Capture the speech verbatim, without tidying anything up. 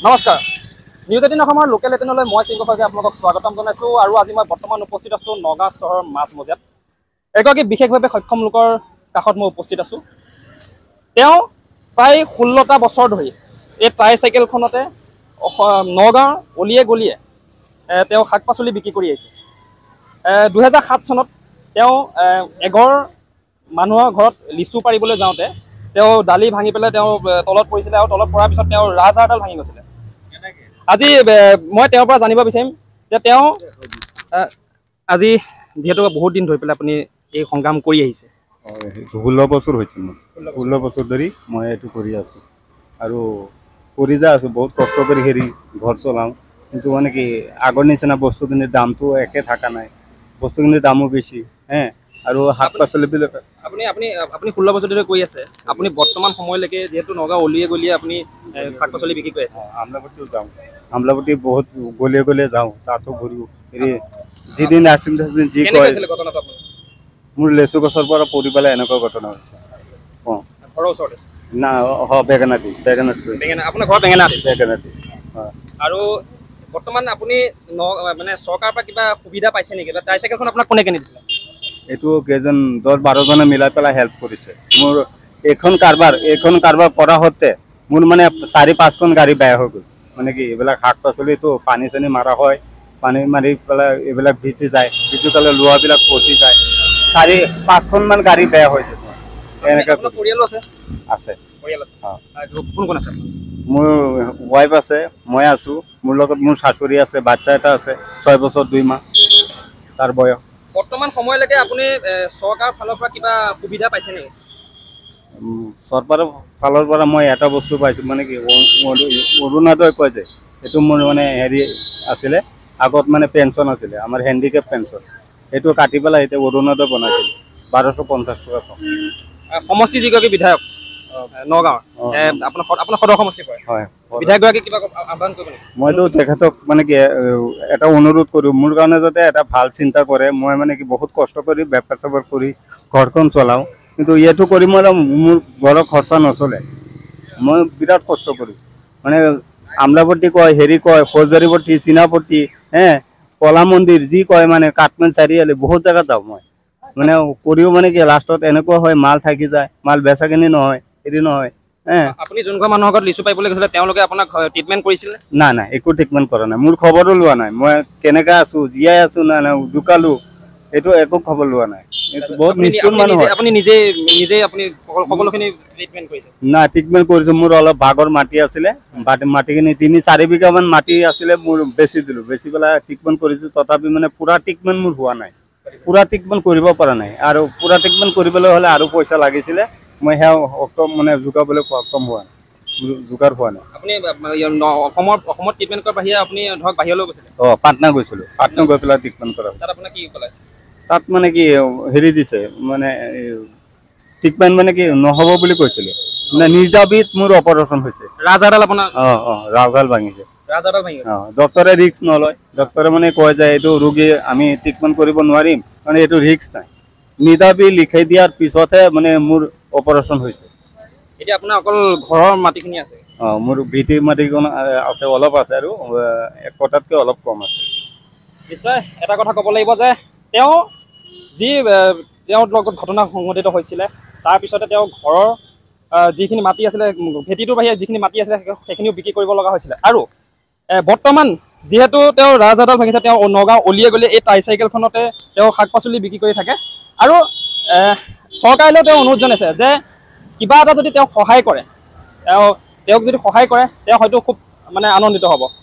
নমস্কাৰ news eighteen অসমৰ local এইটিনলৈ মই চিংগভাগে আপোনালোকক স্বাগতম জনাইছোঁ আৰু আজি মই বৰ্তমান উপস্থিত আছোঁ নগাঁও চহৰৰ মাজমজিয়াত এগৰাকী বিশেষভাৱে সক্ষম লোকৰ কাষত মই উপস্থিত আছোঁ। তেওঁ প্ৰায় ষোল্লটা বছৰ ধৰি এই ট্ৰাইচাইকেলখনতে নগাঁৱৰ অলিয়ে গলিয়ে তেওঁ শাক পাচলি বিক্ৰী কৰি আহিছে। দুহেজাৰ সাত চনত তেওঁ এঘৰ মানুহৰ ঘৰত লিচু পাৰিবলৈ যাওঁতে তেওঁ ডালি ভাঙি পেলাই তেওঁ তলত পৰিছিলে আৰু তলত পৰাৰ পিছত তেওঁ ৰাজহাড়ডাল ভাঙি গৈছিলে। আজি মই তেওঁৰ পৰা জানিব বিচাৰিম যে তেওঁ আজি যিহেতু বহুত দিন ধৰি পেলাই আপুনি এই সংগ্ৰাম কৰি আহিছে। ষোল্ল বছৰ হৈছে মোৰ ষোল্ল বছৰ ধৰি মই এইটো কৰি আছোঁ আৰু কৰি যা আছোঁ বহুত কষ্ট কৰি হেৰি ঘৰ চলাওঁ। কিন্তু মানে কি আগৰ নিচিনা বস্তুখিনিৰ দামটো একে থকা নাই, বস্তুখিনিৰ দামো বেছি হে আৰু শাক পাচলিবিলাক আপুনি আপুনি আপুনি ষোল্ল বছৰ ধৰি কৰি আছে। আপুনি বৰ্তমান সময়লৈকে যিহেতু নগাঁও অলিয়ে গলিয়ে আপুনি শাক পাচলি বিক্ৰী কৰি আছে। আমলাপট্টিও যাওঁ, আমলাপট্টি বহুত গলিয়ে গলিয়ে যাওঁ, তাতো ঘূৰোঁ। হেৰি যিদিন আছিল যি কয় মোৰ লেচু গছৰ পৰা পৰি পেলাই এনেকুৱা ঘটনা হৈছে। অঁ ঘৰৰ ওচৰতে না হয় বেঙেনাটি বেঙেনাটি বেঙেনা আপোনাৰ ঘৰ বেঙেনাটি বেঙেনাটি হয়। আৰু বৰ্তমান আপুনি ন মানে চৰকাৰৰ পৰা কিবা সুবিধা পাইছে নেকি? ট্ৰাইচাইকেলখন আপোনাক কোনে কিনি দিছিলে? এইটো কেইজন দহ বাৰজনে মিলাই পেলাই হেল্প কৰিছে। মোৰ এইখন কাৰবাৰ এইখন কাৰবাৰ কৰা হওঁতে মোৰ মানে চাৰি পাঁচখন গাড়ী বেয়া হৈ গ'ল। মানে কি এইবিলাক শাক পাচলিটো পানী চানী মাৰা হয়, পানী মাৰি পেলাই এইবিলাক ভিজি যায়, ভিজি পেলাই লোহাবিলাক পচি যায়, চাৰি পাঁচখনমান গাড়ী বেয়া হৈ যায়। এনেকৈ পৰিয়ালো আছে আছে পৰিয়াল আছে কোন কোন আছে? মোৰ ৱাইফ আছে, মই আছোঁ, মোৰ লগত মোৰ শাশুড়ী আছে, বাচ্চা এটা আছে ছয় বছৰ দুই মাহ তাৰ বয়স। বৰ্তমান সময়লৈকে আপুনি চৰকাৰৰ ফালৰ পৰা কিবা সুবিধা পাইছে নেকি? চৰকাৰৰ ফালৰ পৰা মই এটা বস্তু পাইছোঁ, মানে কি অৰুণোদয় কয় যে এইটো মোৰ মানে হেৰি আছিলে আগত, মানে পেঞ্চন আছিলে আমাৰ হেণ্ডিকেপ পেঞ্চন, সেইটো কাটি পেলাই এতিয়া অৰুণোদয় বনাইছিল বাৰশ পঞ্চাছ টকা পাওঁ। সমষ্টি যিগৰাকী বিধায়ক নগাঁৱৰ আপোনাৰ আপোনাৰ সদৰ সমষ্টি পৰে হয়, বিধায়কগৰাকী কিবা আহ্বান কৰিব নেকি? মইতো তেখেতক মানে কি এটা অনুৰোধ কৰোঁ, মোৰ কাৰণে যাতে এটা ভাল চিন্তা কৰে। মই মানে কি বহুত কষ্ট কৰি বেপাৰ চেপাৰ কৰি ঘৰখন চলাওঁ, কিন্তু এইটো কৰি মই মোৰ ঘৰৰ খৰচা নচলে। মই বিৰাট কষ্ট কৰোঁ, মানে আমলাপট্টি কয়, হেৰি কয়, ফৌজদাৰীপট্টি, চীনাপট্টি, হে কলা মন্দিৰ যি কয়, মানে কাঠমেন চাৰিআলি বহুত জেগাত যাওঁ মই। মানে কৰিও মানে কি লাষ্টত এনেকুৱা হয় মাল থাকি যায়, মাল বেচা কিনি নহয়, হেৰি নহয়। আপুনি যোন ঘৰ মানুহৰ ঘৰত লিচু পাৰিবলৈ গৈছিলে তেওঁলোকে আপোনাক ট্ৰিটমেণ্ট কৰিছিলে? নাই নাই, একো ট্ৰিটমেণ্ট কৰা নাই, মোৰ খবৰো লোৱা নাই। মই কেনেকৈ আছোঁ, জীয়াই আছোঁ না নাই ঢুকালোঁ, এইটো একো খবৰ লোৱা নাই। এইটো বহুত নিষ্ঠুৰ মানুহ। আপুনি নিজে নিজে আপুনি সকলোখিনি ট্ৰিটমেণ্ট কৰিছে? নাই, ট্ৰিটমেণ্ট কৰিছোঁ। মোৰ অলপ ভাগৰ মাটি আছিলে, মাটিখিনি তিনি চাৰি বিঘামান মাটি আছিলে, মোৰ বেচি দিলোঁ, বেচি পেলাই ট্ৰিটমেণ্ট কৰিছোঁ। তথাপি মানে পূৰা ট্ৰিটমেণ্ট মোৰ হোৱা নাই, পূৰা ট্ৰিটমেণ্ট কৰিব পৰা নাই। আৰু পূৰা ট্ৰিটমেণ্ট কৰিবলৈ হ'লে আৰু পইচা লাগিছিলে, মই সেয়া সক্ষম মানে যোগাবলৈ সক্ষম হোৱা নাই, যোগাৰ হোৱা নাই। আপুনি অসমৰ অসমত ট্ৰিটমেণ্ট কৰাৰ বাহিৰে আপুনি ধৰক বাহিৰলৈ গৈছিলে? অঁ, পাটনা গৈছিলোঁ, পাটনা গৈ পেলাই ট্ৰিটমেণ্ট কৰা। তাত আপোনাক কি ক'লে? তাত মানে কি হেৰি দিছে, মানে ট্ৰিটমেণ্ট মানে কি নহ'ব বুলি কৈছিলে, মানে নিৰ্যাবিত মোৰ অপাৰেশ্যন হৈছে। ৰাজহাড়ডাল আপোনাৰ? অঁ অঁ, ৰাজহাড় ভাঙিছে। ৰাজহাড়ডাল ভাঙি গৈছে? অঁ, ডক্টৰে ৰিস্ক নলয়। ডক্টৰে মানে কয় যে এইটো ৰোগী আমি ট্ৰিটমেণ্ট কৰিব নোৱাৰিম, মানে এইটো ৰিস্ক নাই। নিৰ্যাবি লিখাই দিয়াৰ পিছতহে মানে মোৰ অপাৰেশ্যন হৈছে। এতিয়া আপোনাৰ অকল ঘৰৰ মাটিখিনি আছে? অঁ, মোৰ ভিটি মাটিখন আছে, অলপ আছে, আৰু এক কটাতকৈ অলপ কম আছে। নিশ্চয় এটা কথা ক'ব লাগিব যে তেওঁ যি তেওঁৰ লগত ঘটনা সংঘটিত হৈছিলে, তাৰপিছতে তেওঁ ঘৰৰ যিখিনি মাটি আছিলে, ভেটিটোৰ বাহিৰে যিখিনি মাটি আছিলে সেইখিনিও বিক্ৰী কৰিব লগা হৈছিলে। আৰু বৰ্তমান যিহেতু তেওঁ ৰাজহাড়ডাল ভাঙিছে, তেওঁ নগাঁও অলিয়ে গলিয়ে এই ট্ৰাইচাইকেলখনতে তেওঁ শাক পাচলি বিক্ৰী কৰি থাকে। আৰু চৰকাৰলৈও তেওঁ অনুৰোধ জনাইছে যে কিবা এটা যদি তেওঁক সহায় কৰে, তেওঁ তেওঁক যদি সহায় কৰে তেওঁ হয়তো খুব মানে আনন্দিত হ'ব।